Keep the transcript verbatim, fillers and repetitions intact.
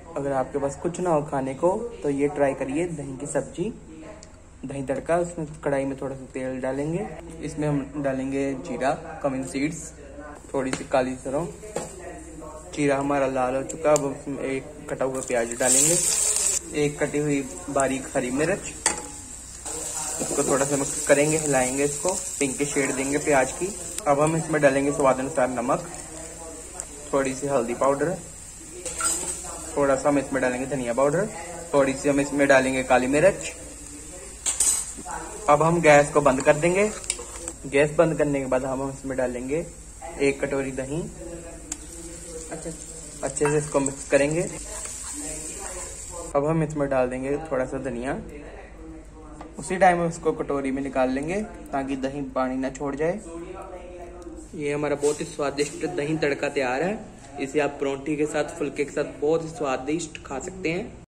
अगर आपके पास कुछ ना हो खाने को तो ये ट्राई करिए, दही की सब्जी, दही तड़का। उसमें कढ़ाई में थोड़ा सा तेल डालेंगे, इसमें हम डालेंगे जीरा, कमिन सीड्स, थोड़ी सी काली सरसों। जीरा हमारा लाल हो चुका, अब उसमें एक कटा हुआ प्याज डालेंगे, एक कटी हुई बारीक हरी मिर्च। इसको थोड़ा सा मिक्स करेंगे, हिलाएंगे, इसको पिंक के शेड देंगे प्याज की। अब हम इसमें डालेंगे स्वाद अनुसार नमक, थोड़ी सी हल्दी पाउडर, थोड़ा सा हम इसमें डालेंगे धनिया पाउडर, थोड़ी सी हम इसमें डालेंगे काली मिर्च। अब हम गैस को बंद कर देंगे। गैस बंद करने के बाद हम इसमें डालेंगे एक कटोरी दही। अच्छा अच्छे से इसको मिक्स करेंगे। अब हम इसमें डाल देंगे थोड़ा सा धनिया। उसी टाइम में उसको कटोरी में निकाल लेंगे ताकि दही पानी ना छोड़ जाए। ये हमारा बहुत ही स्वादिष्ट दही तड़का तैयार है। इसे आप परोंठी के साथ, फुल्के के साथ बहुत ही स्वादिष्ट खा सकते हैं।